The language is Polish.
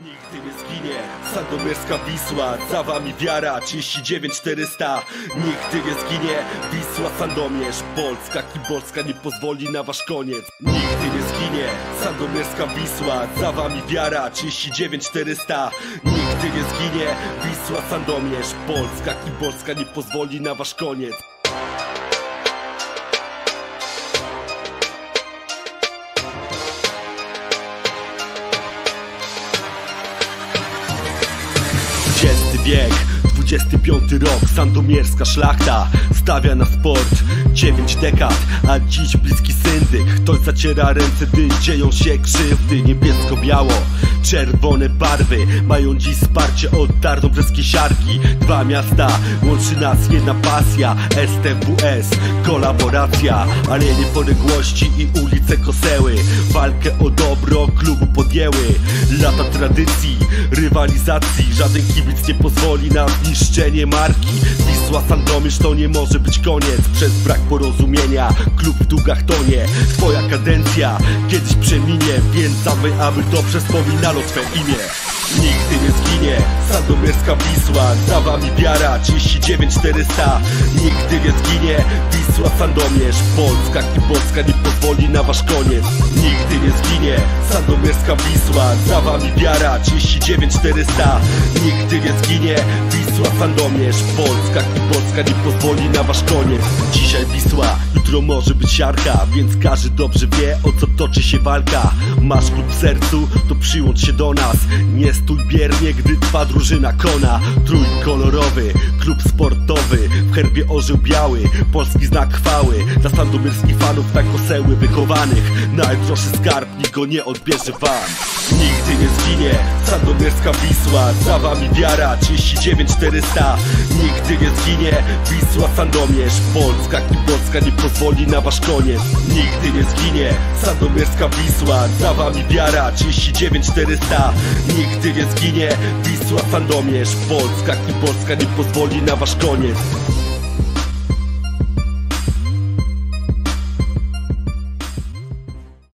Nigdy nie zginie sandomierska Wisła, za wami wiara 39 400. Nigdy nie zginie Wisła, Sandomierz, Polska kibolska nie pozwoli na wasz koniec. Nigdy nie zginie sandomierska Wisła, za wami wiara 39 400. Nigdy nie zginie Wisła, Sandomierz, Polska kibolska nie pozwoli na wasz koniec. XX wiek, 25 rok, sandomierska szlachta stawia na sport 9 dekad, a dziś bliski syndyk. Ktoś zaciera ręce, gdy dzieją się krzywdy. Niebiesko-biało, czerwone barwy mają dziś wsparcie oddartą przez kisiarki. Dwa miasta, łączy nas jedna pasja, STWS, kolaboracja, Aleje Niepodległości i ulice Koseły. Walkę o dobro klubu podjęły lata tradycji, rywalizacji. Żaden kibic nie pozwoli na zniszczenie marki. Wisła, Sandomierz to nie może być koniec. Przez brak porozumienia klub w długach tonie. Twoja kadencja kiedyś przeminie, więc zadbaj, aby dobrze wspominano twe imię. Nigdy nie zginie sandomierska Wisła, za wami wiara 39 400. Nigdy nie zginie Wisła, Sandomierz, Polska kibolska nie pozwoli na wasz koniec. Nigdy nie zginie sandomierska Wisła, za wami wiara 39 400. Nigdy nie zginie Wisła, Sandomierz, Polska kibolska nie pozwoli na wasz koniec. Dzisiaj Wisła, jutro może być siarka, więc każdy dobrze wie, o co toczy się walka. Masz klub w sercu, to przyłącz się do nas. Nie stój biernie, gdy twa drużyna kona. Trójkolorowy, klub sportowy, w herbie orzeł biały, polski znak chwały. Dla sandomierskich fanów na Koseły wychowanych, najdroższy skarb, nikt go nie odbierze wam. Nigdy nie zginie sandomierska Wisła, za wami wiara 39 400. Nigdy nie zginie Wisła, Sandomierz, Polska kibolska nie pozwoli na wasz koniec. Nigdy nie zginie sandomierska Wisła, za wami wiara 39 400. Nigdy nie zginie Wisła, Sandomierz, Polska kibolska nie pozwoli na wasz koniec.